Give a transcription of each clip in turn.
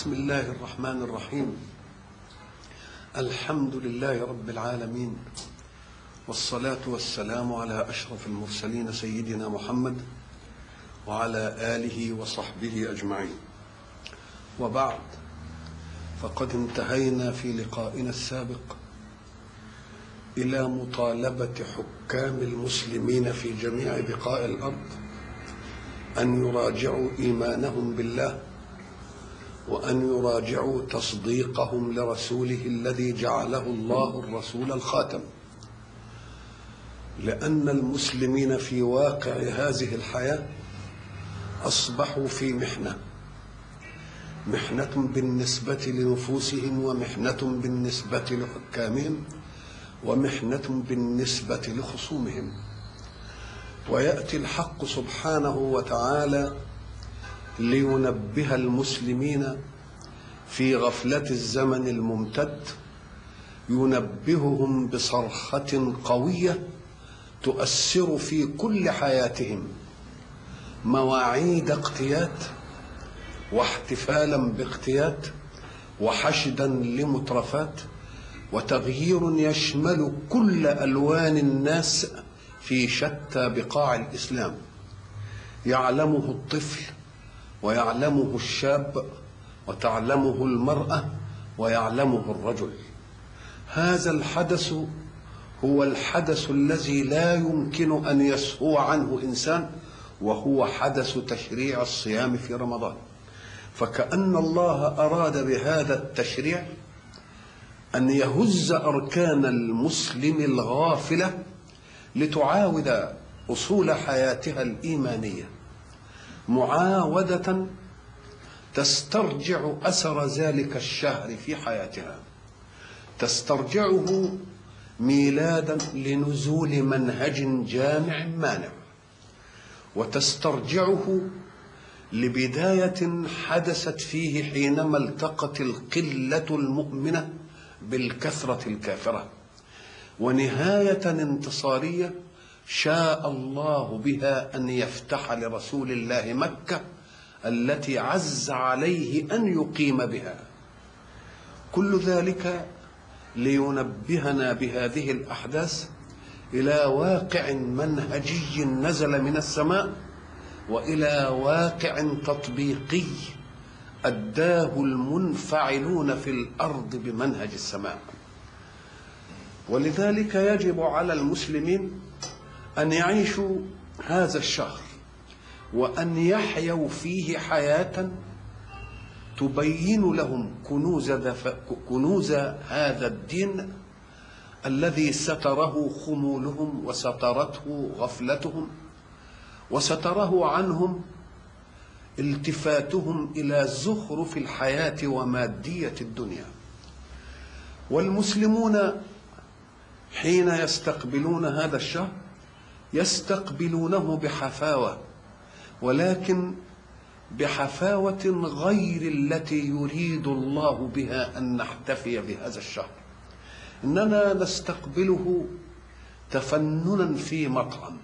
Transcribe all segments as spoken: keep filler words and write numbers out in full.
بسم الله الرحمن الرحيم. الحمد لله رب العالمين، والصلاة والسلام على أشرف المرسلين سيدنا محمد وعلى آله وصحبه أجمعين، وبعد، فقد انتهينا في لقائنا السابق إلى مطالبة حكام المسلمين في جميع بقاع الأرض أن يراجعوا إيمانهم بالله، وأن يراجعوا تصديقهم لرسوله الذي جعله الله الرسول الخاتم، لأن المسلمين في واقع هذه الحياة أصبحوا في محنة، محنة بالنسبة لنفوسهم، ومحنة بالنسبة لحكامهم، ومحنة بالنسبة لخصومهم. ويأتي الحق سبحانه وتعالى لينبه المسلمين في غفلة الزمن الممتد، ينبههم بصرخة قوية تؤثر في كل حياتهم، مواعيد اقتيات، واحتفالا باقتيات، وحشدا لمترفات، وتغيير يشمل كل ألوان الناس في شتى بقاع الإسلام، يعلمه الطفل ويعلمه الشاب وتعلمه المرأة ويعلمه الرجل. هذا الحدث هو الحدث الذي لا يمكن أن يسهو عنه إنسان، وهو حدث تشريع الصيام في رمضان. فكأن الله أراد بهذا التشريع أن يهز أركان المسلم الغافلة لتعاود أصول حياتها الإيمانية معاودة تسترجع أثر ذلك الشهر في حياتها، تسترجعه ميلادا لنزول منهج جامع مانع، وتسترجعه لبداية حدثت فيه حينما التقت القلة المؤمنة بالكثرة الكافرة، ونهاية انتصارية شاء الله بها أن يفتح لرسول الله مكة التي عز عليه أن يقيم بها. كل ذلك لينبهنا بهذه الأحداث إلى واقع منهجي نزل من السماء، وإلى واقع تطبيقي أداه المنفعلون في الأرض بمنهج السماء. ولذلك يجب على المسلمين أن يعيشوا هذا الشهر، وأن يحيوا فيه حياة تبين لهم كنوز, كنوز هذا الدين الذي ستره خمولهم، وسترته غفلتهم، وستره عنهم التفاتهم إلى زخرف الحياة ومادية الدنيا. والمسلمون حين يستقبلون هذا الشهر يستقبلونه بحفاوة، ولكن بحفاوة غير التي يريد الله بها أن نحتفي بهذا الشهر. إننا نستقبله تفننا في مطعم،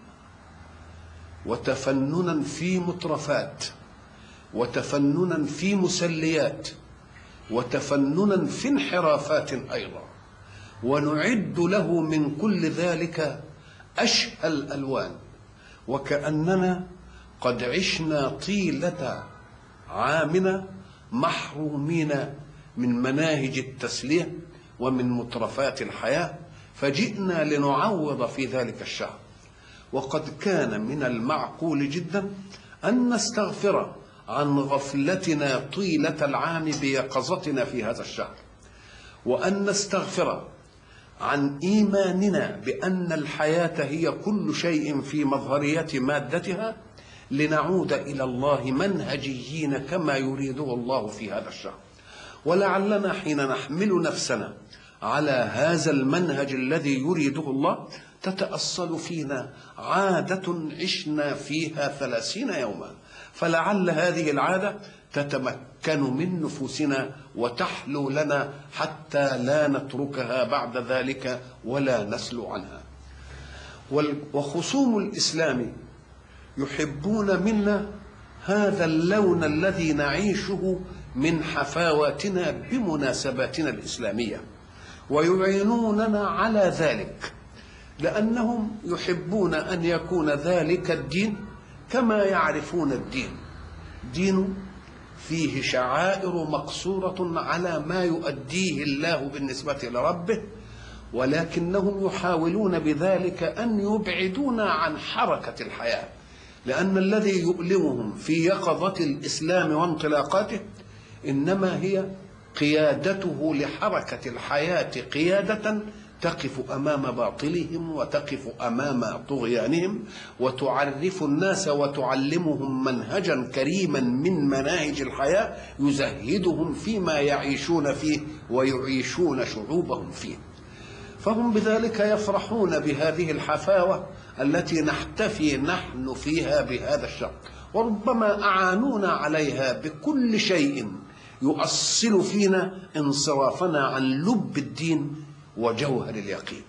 وتفننا في مترفات، وتفننا في مسليات، وتفننا في انحرافات أيضا، ونعد له من كل ذلك أشهى الألوان، وكأننا قد عشنا طيلة عامنا محرومين من مناهج التسلية ومن مترفات الحياة، فجئنا لنعوض في ذلك الشهر. وقد كان من المعقول جدا أن نستغفر عن غفلتنا طيلة العام بيقظتنا في هذا الشهر، وأن نستغفر عن إيماننا بأن الحياة هي كل شيء في مظهرية مادتها، لنعود إلى الله منهجيين كما يريده الله في هذا الشهر. ولعلنا حين نحمل نفسنا على هذا المنهج الذي يريده الله تتأصل فينا عادة عشنا فيها ثلاثين يوما، فلعل هذه العادة تتمكن من نفوسنا وتحلو لنا حتى لا نتركها بعد ذلك ولا نسلو عنها. وخصوم الإسلام يحبون منا هذا اللون الذي نعيشه من حفاواتنا بمناسباتنا الإسلامية، ويعينوننا على ذلك لأنهم يحبون أن يكون ذلك الدين كما يعرفون الدين، دين فيه شعائر مقصورة على ما يؤديه الله بالنسبة لربه، ولكنهم يحاولون بذلك أن يبعدونا عن حركة الحياة، لأن الذي يؤلمهم في يقظة الإسلام وانطلاقاته إنما هي قيادته لحركة الحياة قيادة تقف أمام باطلهم وتقف أمام طغيانهم، وتعرف الناس وتعلمهم منهجا كريما من مناهج الحياة يزهدهم فيما يعيشون فيه ويعيشون شعوبهم فيه. فهم بذلك يفرحون بهذه الحفاوة التي نحتفي نحن فيها بهذا الشهر، وربما أعانونا عليها بكل شيء يؤصل فينا انصرافنا عن لب الدين وجوهر اليقين.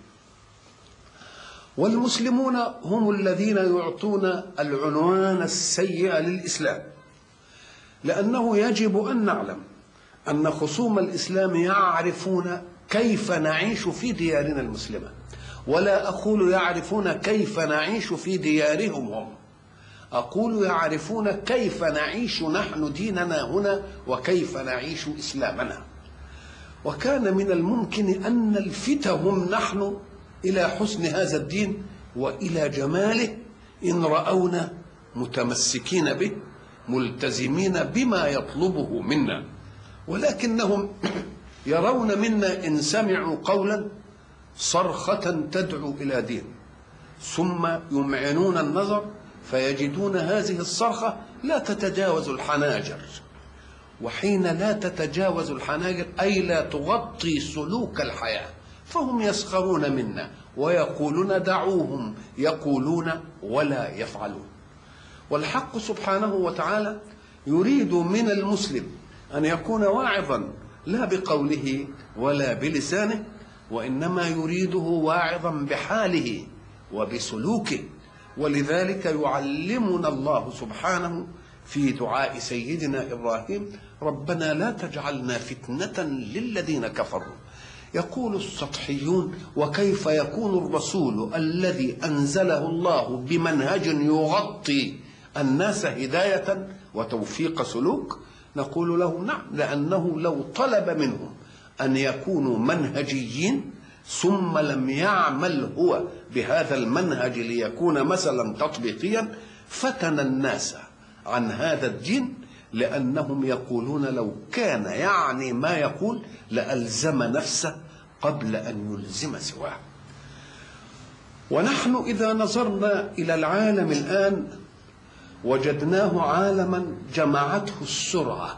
والمسلمون هم الذين يعطون العنوان السيء للإسلام، لأنه يجب أن نعلم أن خصوم الإسلام يعرفون كيف نعيش في ديارنا المسلمة، ولا أقول يعرفون كيف نعيش في ديارهم هم، أقول يعرفون كيف نعيش نحن ديننا هنا وكيف نعيش إسلامنا. وكان من الممكن أن نلفتهم نحن إلى حسن هذا الدين وإلى جماله إن رأونا متمسكين به ملتزمين بما يطلبه منا، ولكنهم يرون منا إن سمعوا قولا صرخة تدعو إلى دين ثم يمعنون النظر فيجدون هذه الصرخة لا تتجاوز الحناجر، وحين لا تتجاوز الحناجر أي لا تغطي سلوك الحياة، فهم يسخرون منا ويقولون دعوهم يقولون ولا يفعلون. والحق سبحانه وتعالى يريد من المسلم أن يكون واعظا لا بقوله ولا بلسانه، وإنما يريده واعظا بحاله وبسلوكه. ولذلك يعلمنا الله سبحانه في دعاء سيدنا إبراهيم ربنا لا تجعلنا فتنة للذين كفروا. يقول السطحيون وكيف يكون الرسول الذي أنزله الله بمنهج يغطي الناس هداية وتوفيق سلوك؟ نقول له نعم، لأنه لو طلب منهم أن يكونوا منهجيين ثم لم يعمل هو بهذا المنهج ليكون مثلا تطبيقيا فتن الناس عن هذا الدين، لأنهم يقولون لو كان يعني ما يقول لألزم نفسه قبل أن يلزم سواه. ونحن إذا نظرنا إلى العالم الآن وجدناه عالما جمعته السرعة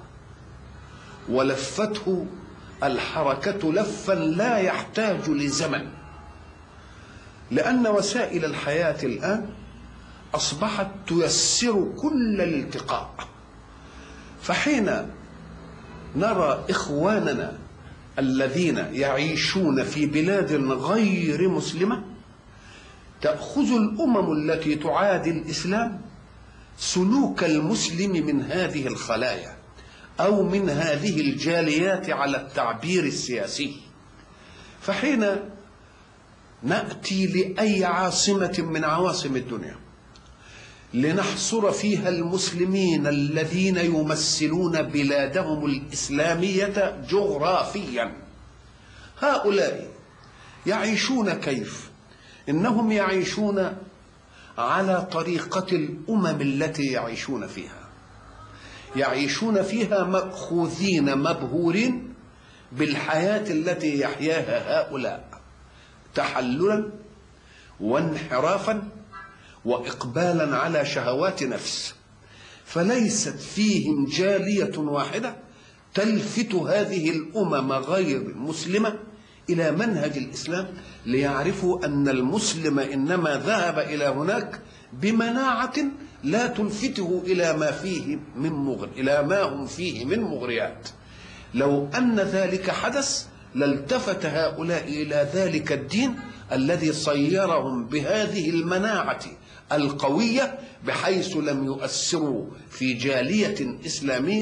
ولفته الحركة لفا لا يحتاج لزمن، لأن وسائل الحياة الآن أصبحت تيسر كل الالتقاء. فحين نرى إخواننا الذين يعيشون في بلاد غير مسلمة تأخذ الأمم التي تعادي الإسلام سلوك المسلم من هذه الخلايا أو من هذه الجاليات على التعبير السياسي، فحين نأتي لأي عاصمة من عواصم الدنيا لنحصر فيها المسلمين الذين يمثلون بلادهم الإسلامية جغرافيا، هؤلاء يعيشون كيف؟ إنهم يعيشون على طريقة الأمم التي يعيشون فيها، يعيشون فيها مأخوذين مبهورين بالحياة التي يحياها هؤلاء تحللا وانحرافا وإقبالا على شهوات نفس، فليست فيهم جالية واحدة تلفت هذه الأمم غير المسلمة إلى منهج الإسلام ليعرفوا أن المسلم إنما ذهب إلى هناك بمناعة لا تلفته إلى ما فيه من مغر إلى ما هم فيه من مغريات. لو أن ذلك حدث لالتفت هؤلاء إلى ذلك الدين الذي صيرهم بهذه المناعة القوية بحيث لم يؤثروا في جالية إسلامية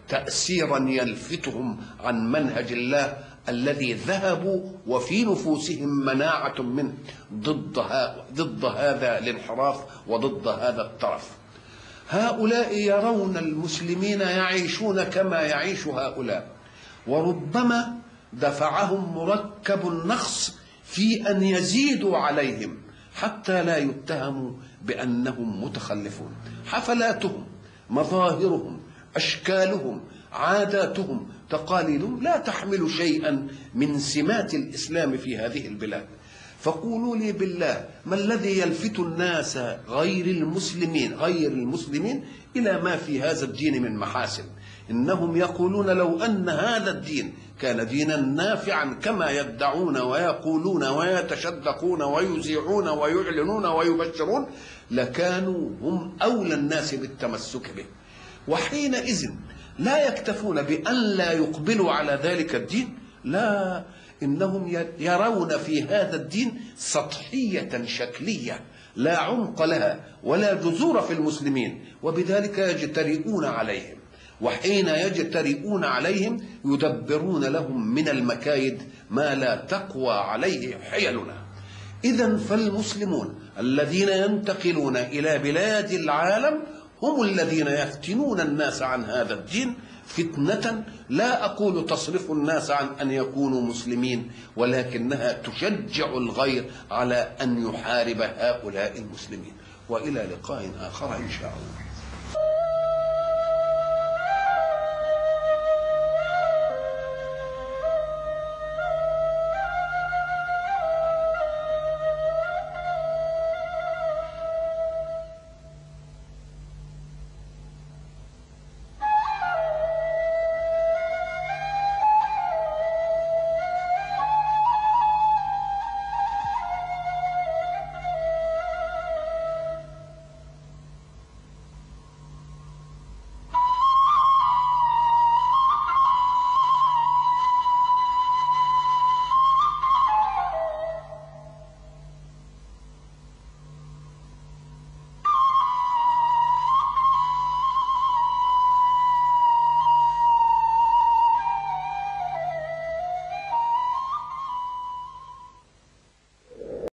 تأثيرا يلفتهم عن منهج الله الذي ذهبوا وفي نفوسهم مناعة منه ضد, ضد هذا الانحراف وضد هذا الطرف. هؤلاء يرون المسلمين يعيشون كما يعيش هؤلاء، وربما دفعهم مركب النقص في أن يزيدوا عليهم حتى لا يتهموا بأنهم متخلفون. حفلاتهم، مظاهرهم، أشكالهم، عاداتهم، تقاليدهم لا تحمل شيئا من سمات الإسلام في هذه البلاد. فقولوا لي بالله، ما الذي يلفت الناس غير المسلمين غير المسلمين إلى ما في هذا الدين من محاسن؟ إنهم يقولون لو أن هذا الدين كان دينا نافعا كما يدعون ويقولون ويتشدقون ويذيعون ويعلنون ويبشرون لكانوا هم أولى الناس بالتمسك به. وحينئذ لا يكتفون بأن لا يقبلوا على ذلك الدين، لا، إنهم يرون في هذا الدين سطحية شكلية لا عمق لها ولا جذور في المسلمين، وبذلك يجترئون عليهم. وحين يجترئون عليهم يدبرون لهم من المكايد ما لا تقوى عليه حيلنا. إذن فالمسلمون الذين ينتقلون إلى بلاد العالم هم الذين يفتنون الناس عن هذا الدين فتنة لا أقول تصرف الناس عن أن يكونوا مسلمين، ولكنها تشجع الغير على أن يحارب هؤلاء المسلمين. وإلى لقاء آخر إن شاء الله.